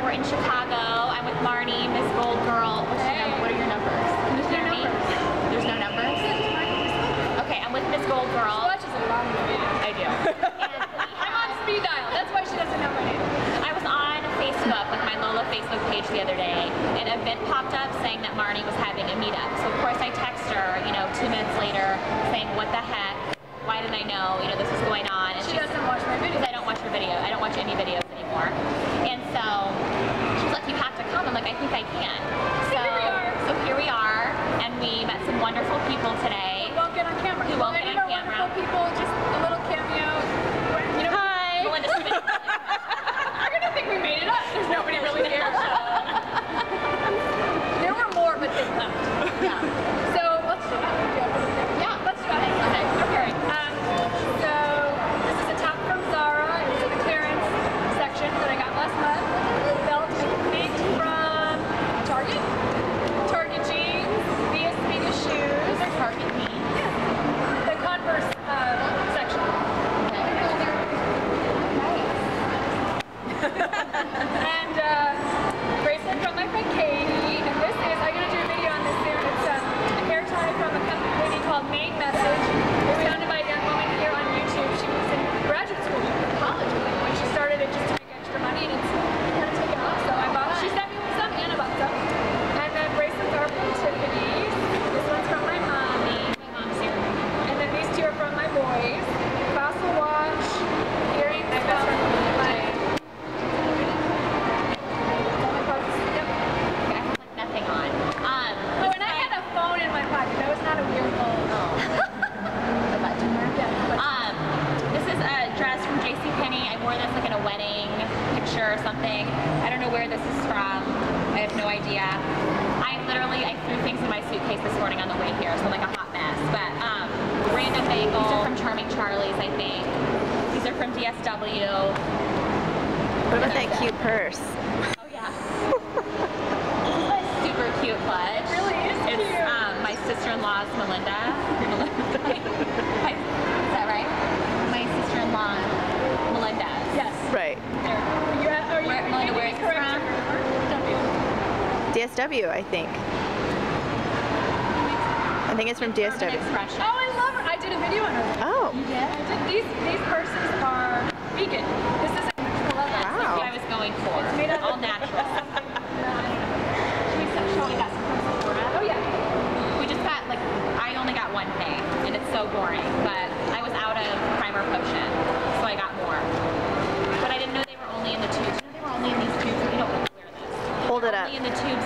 we're in Chicago. I'm with Marnie, Miss Gold Girl. What are your numbers? There's no numbers. There's no numbers? Okay, I'm with Miss Gold Girl. She watches a lot of videos. I do. I'm on speed dial. That's why she doesn't know my name. I was on Facebook with my Lola Facebook page the other day. An event popped up saying that Marnie was having a meetup. So of course I text her, 2 minutes later, saying, what the heck? Why didn't I know, this was going on? And She doesn't watch my videos. I don't watch her video. I don't watch any videos anymore. And so she's like, you have to come. I'm like, I think I can. So here we are. And we met some wonderful people today. Who won't get on camera. Who won't get on camera. Wonderful people, just a little cameo. Hi. Melinda's They're going to think we made it up. There's nobody really here. There were more, but they left. Yeah. So let's do it. Yeah, let's do it. Okay. So this is a top from Zara. These are the clearance section that I got last month. Belt made from Target. Target jeans. Via shoes. They're Target jeans. Yeah. The Converse section. And bracelet from my friend Katie. And this is, I'm going to do a video on this soon. It's a hair tie from a company called Main Message. It was founded by a young woman here on YouTube. She was in graduate school, college, when she started it just to make extra money, and it's kind of taken off. So I bought, she sent me some, and I bought some. And then bracelets are from Tiffany's. This one's from my mommy. My mom's here. And then these two are from my boys. Fossil watch, earrings from my Nothing on. Oh, and I had a phone in my pocket. That was not a weird phone. The button mark? Yeah. This is a dress from JCPenney. I wore this like in a wedding picture or something. I don't know where this is from. I have no idea. I threw things in my suitcase this morning on the way here, so I'm like a hot mess. But random bagel. These are from Charming Charlie's, I think. These are from DSW. What about that cute purse? Oh yeah. Super cute clutch. It really is cute. It's my sister-in-law's Melinda. Is that right? My sister-in-law, Melinda. Yes. Right. Melinda, where is this from? DSW, I think. I think it's from Urban DSW. Expression. Oh, I love her. I did a video on her. Oh. You did? I did. These purses are vegan. This is a leather. That's Wow. what I was going for. It's made out of all natural. We got some from Sephora. Oh yeah. We just got I only got one thing, and it's so boring. But I was out of primer potion, so I got more. But I didn't know they were only in the tubes. You know they were only in these tubes. You don't wear this. Hold it up. Only in the tube